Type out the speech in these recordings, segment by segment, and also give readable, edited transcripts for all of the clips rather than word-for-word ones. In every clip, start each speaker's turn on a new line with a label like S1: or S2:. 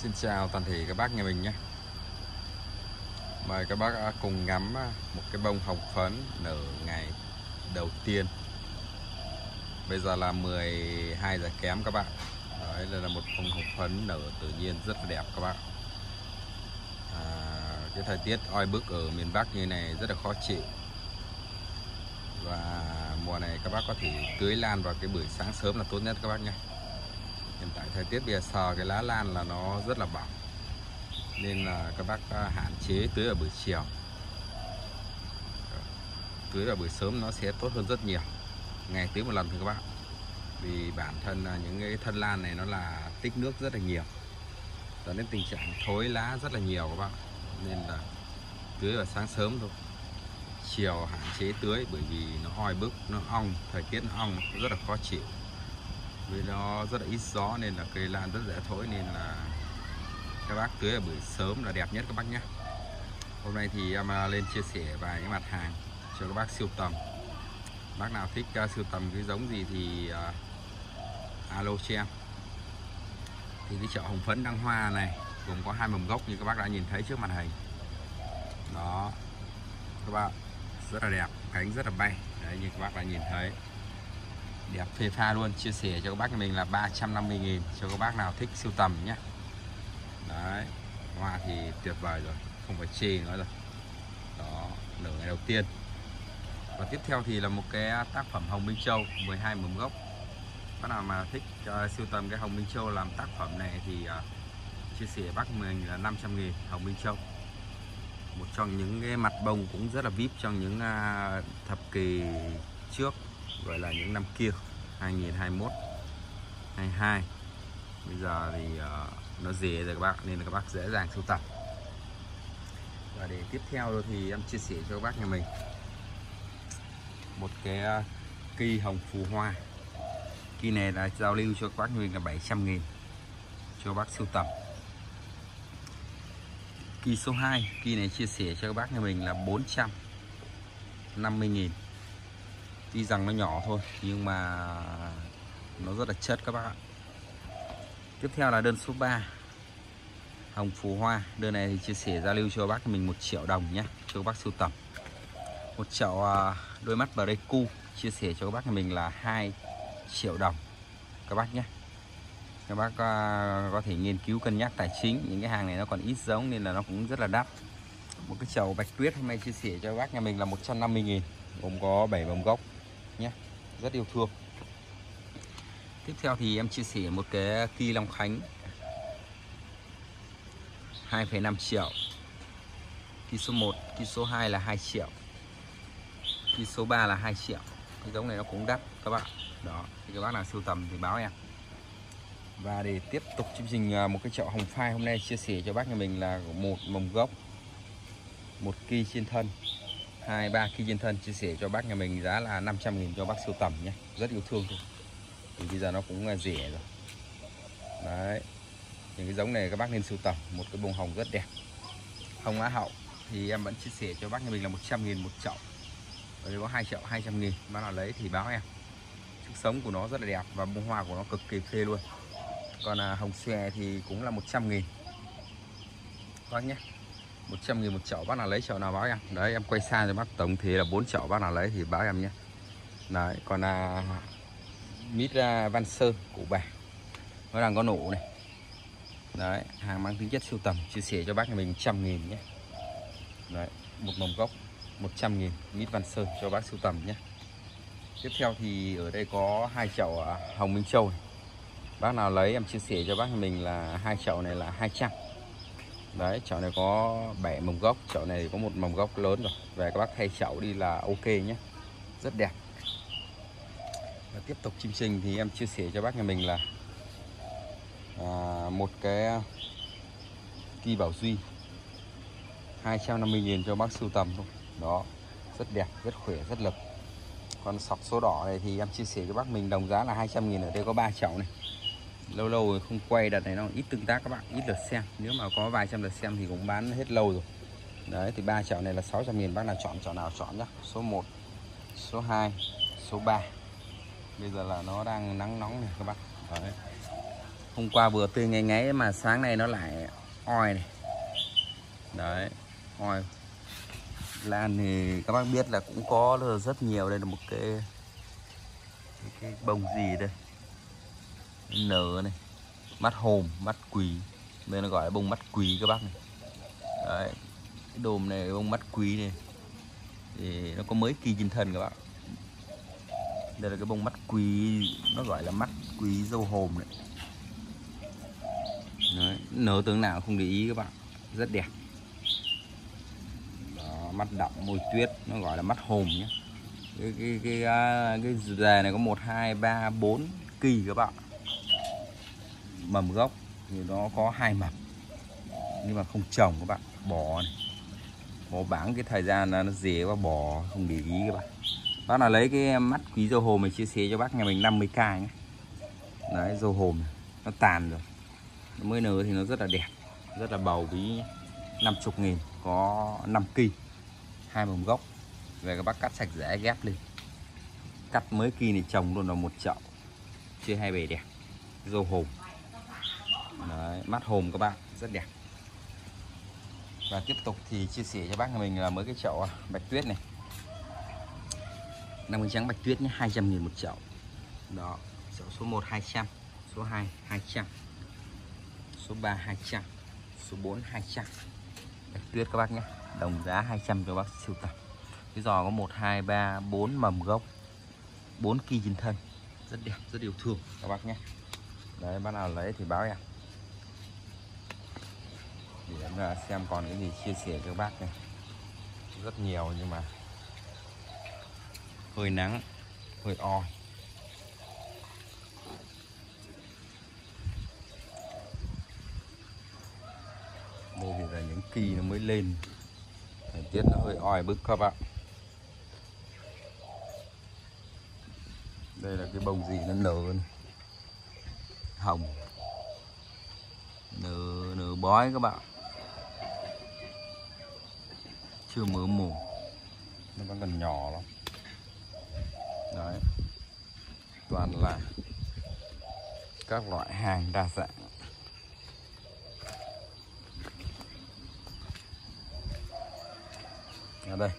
S1: Xin chào toàn thể các bác nhà mình nhé. Mời các bác cùng ngắm một cái bông hồng phấn nở ngày đầu tiên. Bây giờ là 12 giờ kém các bạn. Đấy, đây là một bông hồng phấn nở tự nhiên rất là đẹp các bạn. Cái thời tiết oi bức ở miền Bắc như này rất là khó chịu. Và mùa này các bác có thể tưới lan vào cái buổi sáng sớm là tốt nhất các bác nhé. Hiện tại thời tiết bây giờ sờ cái lá lan là nó rất là bỏng, nên là các bác hạn chế tưới ở buổi chiều. Tưới vào buổi sớm nó sẽ tốt hơn rất nhiều. Ngày tưới một lần thôi các bác. Vì bản thân những cái thân lan này nó là tích nước rất là nhiều, dẫn đến tình trạng thối lá rất là nhiều các bác. Nên là tưới vào sáng sớm thôi, chiều hạn chế tưới, bởi vì nó oi bức, nó ong, thời tiết nó ong nó rất là khó chịu. Vì nó rất là ít gió nên là cây lan rất dễ thối, nên là các bác tưới ở buổi sớm là đẹp nhất các bác nhé. Hôm nay thì em lên chia sẻ vài cái mặt hàng cho các bác sưu tầm. Bác nào thích sưu tầm cái giống gì thì alo cho em. Thì cái chậu hồng phấn đăng hoa này gồm có 2 mầm gốc như các bác đã nhìn thấy trước màn hình. Đó các bạn, rất là đẹp, cánh rất là bay. Đấy, như các bác đã nhìn thấy, đẹp phê pha luôn. Chia sẻ cho các bác nhà mình là 350.000 cho các bác nào thích sưu tầm nhé. Đấy, hoa thì tuyệt vời rồi, không phải chê nữa rồi. Đó, nở ngày đầu tiên. Và tiếp theo thì là một cái tác phẩm hồng Minh Châu 12 mầm gốc. Bác nào mà thích sưu tầm cái hồng Minh Châu làm tác phẩm này thì chia sẻ bác mình là 500.000 hồng Minh Châu. Một trong những cái mặt bông cũng rất là VIP trong những thập kỷ trước, gọi là những năm kia 2021, 22. Bây giờ thì nó rẻ rồi các bác, nên là các bác dễ dàng sưu tầm. Và để tiếp theo thì em chia sẻ cho các bác nhà mình một cái kỳ hồng phù hoa. Kỳ này là giao lưu cho các bác nhà mình là 700.000 cho các bác sưu tầm. Kỳ số 2, kỳ này chia sẻ cho các bác nhà mình là 450.000. Tuy rằng nó nhỏ thôi nhưng mà nó rất là chất các bác ạ. Tiếp theo là đơn số 3, hồng phù hoa. Đơn này thì chia sẻ giao lưu cho bác mình 1 triệu đồng nhé, cho các bác sưu tầm. Một chậu đôi mắt Pleiku chia sẻ cho các bác mình là 2 triệu đồng các bác nhé. Các bác có thể nghiên cứu cân nhắc tài chính, những cái hàng này nó còn ít giống nên là nó cũng rất là đắt. Một cái chậu bạch tuyết hôm nay chia sẻ cho các bác nhà mình là 150.000, gồm có 7 mầm gốc nhé, rất yêu thương. Tiếp theo thì em chia sẻ một cái kỳ Long Khánh 2,5 triệu. Kỳ số 1, kỳ số 2 là 2 triệu. Kỳ số 3 là 2 triệu. Cái giống này nó cũng đắt các bạn. Đó, thì các bác nào sưu tầm thì báo em. Và để tiếp tục chương trình một cái chậu hồng phai hôm nay chia sẻ cho bác nhà mình là 1 mầm gốc, 1 kỳ trên thân, 2, 3 kỳ trên thân, chia sẻ cho bác nhà mình giá là 500.000 cho bác sưu tầm nhé. Rất yêu thương thôi. Thì bây giờ nó cũng rẻ rồi. Đấy, những cái giống này các bác nên sưu tầm. Một cái bông hồng rất đẹp. Hồng Á Hậu thì em vẫn chia sẻ cho bác nhà mình là 100.000 một chậu. Ở đây có 2 chậu 200.000, bác nào lấy thì báo em. Sức sống của nó rất là đẹp và bông hoa của nó cực kỳ phê luôn. Còn hồng xòe thì cũng là 100.000 bác nhé. 100.000 một chậu, bác nào lấy chậu nào báo em. Đấy, em quay xa cho bác, tổng thì là 4 chậu, bác nào lấy thì báo em nhé. Đấy, còn mít Văn Sơn Củ Bà nó đang có nụ này. Đấy, hàng mang tính chất sưu tầm, chia sẻ cho bác nhà mình 100.000 nhé. Đấy, một mầm gốc 100.000 mít Văn Sơn cho bác sưu tầm nhé. Tiếp theo thì ở đây có 2 chậu hồng Minh Châu này. Bác nào lấy em chia sẻ cho bác nhà mình là 2 chậu này là 200. Đấy, chậu này có 7 mầm gốc, chậu này có 1 mầm gốc lớn rồi. Về các bác thay chậu đi là ok nhé. Rất đẹp. Và tiếp tục chương trình thì em chia sẻ cho bác nhà mình là một cái kỳ Bảo Duy 250.000 cho bác sưu tầm thôi. Đó, rất đẹp, rất khỏe, rất lực. Còn sọc số đỏ này thì em chia sẻ cho bác mình đồng giá là 200.000. Ở đây có 3 chậu này. Lâu lâu rồi không quay, đợt này nó ít tương tác các bạn, ít lượt xem. Nếu mà có vài trăm lượt xem thì cũng bán hết lâu rồi. Đấy, thì 3 chậu này là 600.000, bác nào chọn chậu nào chọn nhá. Số 1, số 2, số 3. Bây giờ là nó đang nắng nóng này các bác. Đấy. Hôm qua vừa tươi ngay ngáy mà sáng nay nó lại oi này. Đấy, oi. Lan thì các bác biết là cũng có rất nhiều. Đây là một cái bông gì đây, nở này, mắt hồn, mắt quỳ. Đây nó gọi là bông mắt quỳ các bác này. Đấy, cái đồm này bông mắt quỳ này thì nó có mới kỳ trên thân các bạn. Đây là cái bông mắt quỳ, nó gọi là mắt quỳ dâu hồn này. Đấy, nở tướng nào không để ý các bạn, rất đẹp. Đó, mắt đậm môi tuyết, nó gọi là mắt hồn nhé. Cái dề này có 1, 2, 3, 4 kỳ các bạn. Mầm gốc thì nó có 2 mầm nhưng mà không trồng các bạn, bỏ này. Bỏ bảng cái thời gian là nó dễ quá, bỏ không để ý các bạn. Bác nào lấy cái mắt quý dâu hồn mình chia sẻ cho bác nhà mình 50k nhé. Đấy, dâu hồn này, nó tàn rồi, nó mới nở thì nó rất là đẹp, rất là bầu bí. 50.000 có 5 kỳ, 2 mầm gốc. Về các bác cắt sạch rễ ghép lên, cắt mới kỳ này trồng luôn là một chậu, chưa hai bề đẹp. Dâu hồn. Đấy, mắt hồn các bạn, rất đẹp. Và tiếp tục thì chia sẻ cho bác nhà mình là mới cái chậu bạch tuyết này. Năm mươi trắng bạch tuyết nhé, 200.000 một chậu. Đó, chậu số 1 200, số 2 200, số 3 200, số 4 200. Bạch tuyết các bác nhé, đồng giá 200 cho bác sưu tập. Cái giò có 1, 2, 3, 4 mầm gốc, 4 kỳ trên thân. Rất đẹp, rất yêu thương các bác nhé. Đấy, bác nào lấy thì báo em. Để em xem còn cái gì chia sẻ cho các bác này. Rất nhiều nhưng mà hơi nắng, hơi oi. Đây thì là những kỳ nó mới lên, thời tiết nó hơi oi bức các bạn. Đây là cái bông gì nó nở này. Hồng nở bói các bạn, chưa mở mồm, nó vẫn còn nhỏ lắm. Đấy, toàn là các loại hàng đa dạng. Ở đây,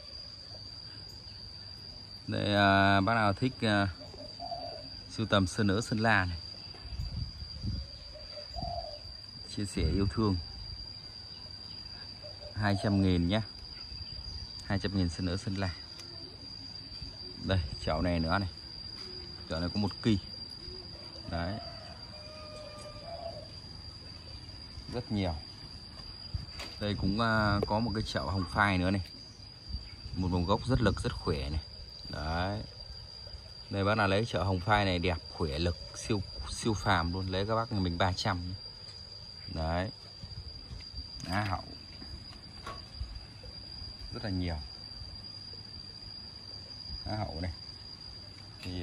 S1: bác nào thích sưu tầm sơn nỡ Sơn La này, chia sẻ yêu thương, 200.000 nhé, 200.000 sơn nỡ Sơn La. Đây, chậu này nữa này, chậu này có 1 kỳ. Đấy, rất nhiều. Đây cũng có một cái chậu hồng phai nữa này, một bông gốc rất lực, rất khỏe này. Đấy, đây bác nào lấy chậu hồng phai này đẹp, khỏe, lực, siêu phàm luôn, lấy các bác nhà mình 300. Đấy, Á hậu rất là nhiều. Á hậu này thì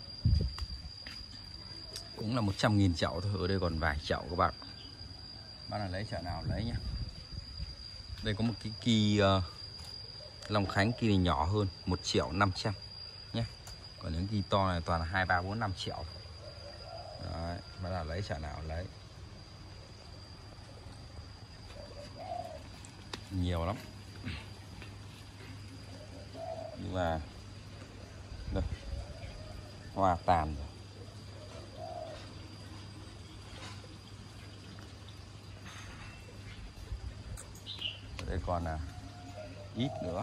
S1: cũng là 100.000 chậu thôi, ở đây còn vài chậu các bạn. Bác nào lấy chậu nào lấy nhé. Đây có một cái kỳ Long Khánh, kỳ này nhỏ hơn, 1.500.000 nhé. Còn những kỳ to này toàn là 2, 3, 4, 5 triệu. Đấy, bác nào lấy chậu nào lấy. Nhiều lắm. Nhưng mà đây, hoa tàn rồi. Ở đây còn là ít nữa,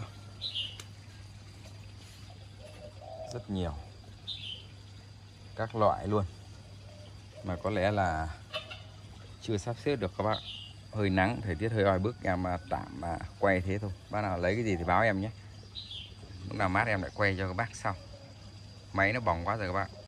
S1: rất nhiều các loại luôn, mà có lẽ là chưa sắp xếp được các bạn. Hơi nắng, thời tiết hơi oi bức, em tạm quay thế thôi. Bác nào lấy cái gì thì báo em nhé, lúc nào mát em lại quay cho các bác sau. Máy nó bỏng quá rồi các bạn.